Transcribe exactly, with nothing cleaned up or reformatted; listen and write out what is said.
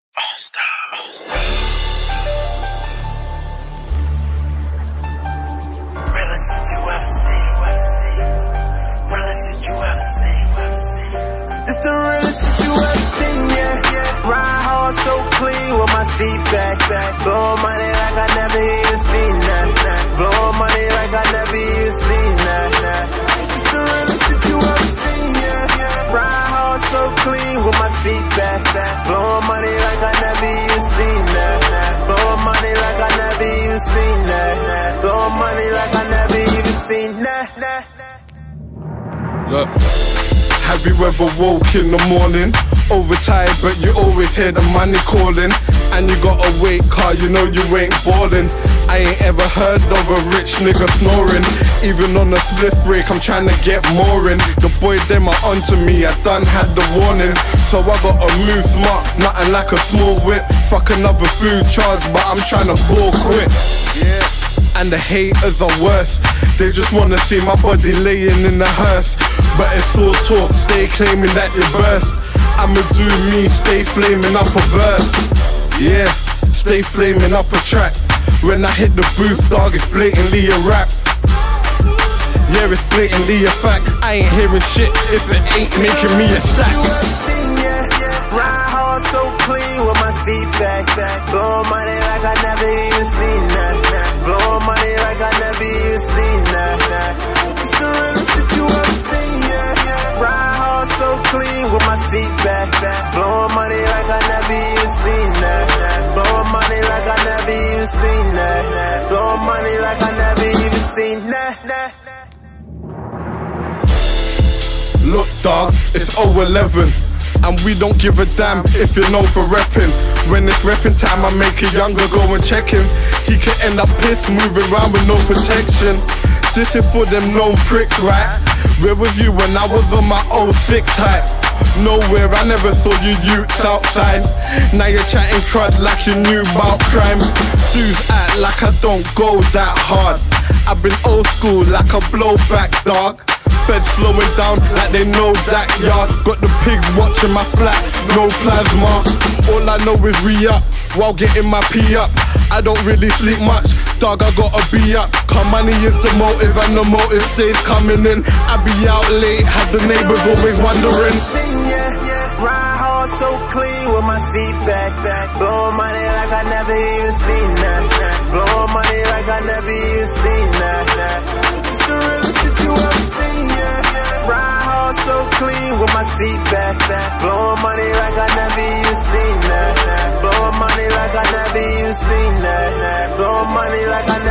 Oh, stop. Oh, stop. Realest shit you ever see. Realest shit you ever see. This the realest shit you ever seen, yeah. Ride hard, so clean with my seat back. Blowing money like I never even seen that. Blowing money like I never even seen that. This the realest shit you ever seen, yeah. Ride hard, so clean with my seat back. Blowing money like I never even seen that. Blowing money like I never even seen that. Blowing money like I never even seen that. Look, have you ever woke in the morning, overtired but you always hear the money calling, and you gotta wait car, you know you ain't ballin'. I ain't ever heard of a rich nigga snoring. Even on a split break I'm trying to get more in. The boy them are onto me, I done had the warning. So I gotta move smart, nothing like a small whip. Fuck another food charge but I'm trying to ball quick. Yeah. And the haters are worse, they just wanna see my body laying in the hearse. But it's all talk, stay claiming that you burst. I'ma do me, stay flaming up a verse. Yeah, stay flaming up a track. When I hit the booth, dog, it's blatantly a rap. Yeah, it's blatantly a fact. I ain't hearing shit if it ain't making me a stack. Ride hard, so clean with my seat back. Blowing money like I never even seen that. Blowing money like I never even seen that. It's the realest shit you ever seen, yeah. Ride hard, so clean with my seat back. Blowing money like I never even seen that. Blowing money like I never even seen that. Blowing money like I never even seen that. Look dog, it's oh eleven, and we don't give a damn if you're known for reppin'. When it's reppin' time I make a younger go and check him. He could end up pissed moving around with no protection. This is for them known pricks, right? Where was you when I was on my oh six type? Nowhere, I never saw you youths outside. Now you're chatting crud like you knew about crime. Dudes act like I don't go that hard. I've been old school like a blowback dog. Fed slowing down like they know that yard. Got the pigs watching my flat, no plasma. All I know is re-up while getting my pee up. I don't really sleep much, dog, I gotta be up. Cause money is the motive and the motive stays coming in. I be out late, have the neighbors always wondering. Ride hard, so clean with my seat back. Blowing money like I never even seen that. Blowing money like I never even seen that. It's the realest shit you ever seen, yeah. Ride hard, so clean with my seat back. Blowing money like I never even seen that. Blowing money like I never even seen that. Blowing money like I never